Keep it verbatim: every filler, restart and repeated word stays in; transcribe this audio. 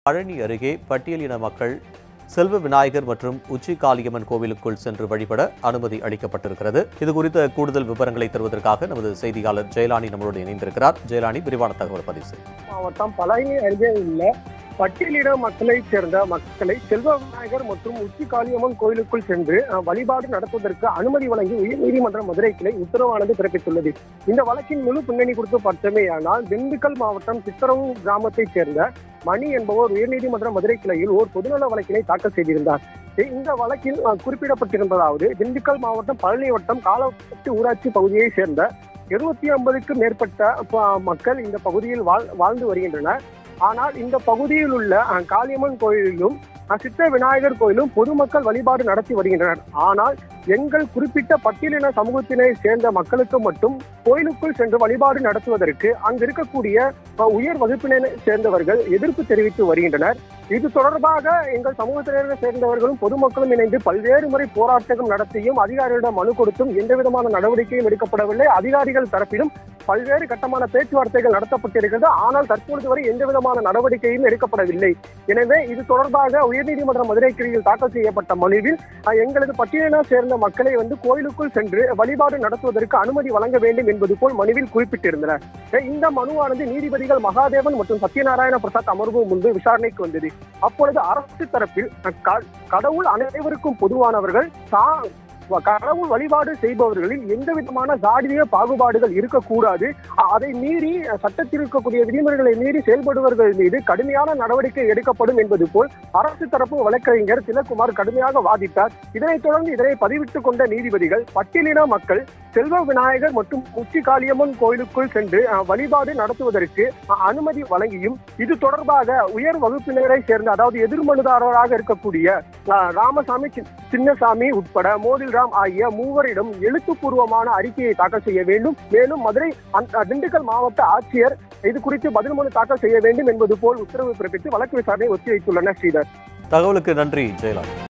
பழனி அருகே பட்டியலின மக்கள் செல்வ விநாயகர் மற்றும் உச்சி காளியம்மன் கோவிலுக்குள் சென்று வழிபட அனுமதி அளிக்கப்பட்டிருக்கிறது. இதுகுறித்த கூடுதல் விவரங்களை தருவதற்காக நமது செய்தியாளர் ஜெயலானி நம்மளோடு இணைந்திருக்கிறார். ஜெயலானி, விரிவான தகவல் பதிவு செய்யும். மாவட்டம் பழனி அருகே உள்ள பட்டியலின மக்களைச் சேர்ந்த மக்களை செல்வ விநாயகர் மற்றும் உச்சி காளியம்மன் கோயிலுக்குள் சென்று வழிபாடு நடத்துவதற்கு அனுமதி வழங்கி உயர்நீதிமன்ற மதுரை கிளை உத்தரவானது பிறப்பித்துள்ளது. இந்த வழக்கின் முழு பின்னணி குறித்து பார்த்தமேயானால், திண்டுக்கல் மாவட்டம் சித்தரவு கிராமத்தைச் சேர்ந்த மணி என்பவர் உயர்நீதிமன்ற மதுரை கிளையில் ஓர் பொதுநல வழக்கினை தாக்கல் செய்திருந்தார். இந்த வழக்கில் குறிப்பிடப்பட்டிருப்பதாவது, திண்டுக்கல் மாவட்டம் பழனி வட்டம் காலப்பட்டு ஊராட்சி பகுதியை சேர்ந்த இருநூத்தி ஐம்பதுக்கும் மேற்பட்ட மக்கள் இந்த பகுதியில் வாழ்ந்து வருகின்றனர். ஆனால் இந்த பகுதியில் உள்ள காளியம்மன் கோயிலும் சித்த விநாயகர் கோயிலும் பொதுமக்கள் வழிபாடு நடத்தி வருகின்றனர். ஆனால் எங்கள் குறிப்பிட்ட பட்டியலின சமூகத்தினை சேர்ந்த மக்களுக்கு மட்டும் கோயிலுக்குள் சென்று வழிபாடு நடத்துவதற்கு அங்கு இருக்கக்கூடிய உயர் வகுப்பினை சேர்ந்தவர்கள் எதிர்ப்பு தெரிவித்து வருகின்றனர். இது தொடர்பாக எங்கள் சமூகத்தினரை சேர்ந்தவர்களும் பொதுமக்களும் இணைந்து பல்வேறு முறை போராட்டம் நடத்தியும் அதிகாரிகளிடம் மனு கொடுத்தும் எந்த விதமான நடவடிக்கையும் எடுக்கப்படவில்லை. அதிகாரிகள் தரப்பிலும் பல்வேறு கட்டமான பேச்சுவார்த்தைகள் நடத்தப்பட்டிருக்கிறது. ஆனால் தற்பொழுது வரை எந்த விதமான நடவடிக்கையும் எடுக்கப்படவில்லை. எனவே இது தொடர்பாக உயர்நீதிமன்ற மதுரை கிளையில் தாக்கல் செய்யப்பட்ட மனுவில் எங்களது பட்டியலின சேர்ந்த மக்களை வந்து கோயிலுக்குள் சென்று வழிபாடு நடத்துவதற்கு அனுமதி வழங்க வேண்டும் என்பது போல் மனுவில் குறிப்பிட்டிருந்தனர். இந்த மனுவானது நீதிபதிகள் மகாதேவன் மற்றும் சத்யநாராயண பிரசாத் அமர்வு முன்பு விசாரணைக்கு வந்தது. அப்பொழுது அரசு தரப்பில் கடவுள் அனைவருக்கும் பொதுவானவர்கள், கடவுள் வழிபாடு செய்பவர்களில் எந்த விதமான சாதிய பாகுபாடுகள் இருக்கக்கூடாது, அதை மீறி சட்டத்தில் இருக்கக்கூடிய விதிமுறைகளை மீறி செயல்படுபவர்கள் மீது கடுமையான நடவடிக்கை எடுக்கப்படும் என்பது போல் அரசு தரப்பு வழக்கறிஞர் திலக்குமார் கடுமையாக வாதிட்டார். இதனைத் தொடர்ந்து இதனை பதிவிட்டுக் கொண்ட நீதிபதிகள் பட்டியலின மக்கள் செல்வ விநாயகர் மற்றும் உச்சி காளியம்மன் கோயிலுக்குள் சென்று வழிபாடு நடத்துவதற்கு அனுமதி வழங்கியும், இது தொடர்பாக உயர் வகுப்பினரை சேர்ந்த அதாவது எதிர்மனுதாரராக இருக்கக்கூடிய ராமசாமி சின்னசாமி உட்பட மோதில் ஆகிய மூவரிடம் எழுத்துப்பூர்வமான அறிக்கையை தாக்கல் செய்ய வேண்டும். மேலும் மதுரை திண்டுக்கல் மாவட்ட ஆட்சியர் இது குறித்து பதில் மனு தாக்கல் செய்ய வேண்டும் என்பது போல் உத்தரவு பிறப்பித்து வழக்கு விசாரணை ஒத்திவைத்துள்ளனர். ஸ்ரீதர், தகவலுக்கு நன்றி ஜெயலால்.